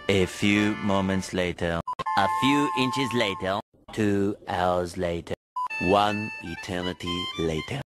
A few moments later. A few inches later. 2 hours later. 1 eternity later.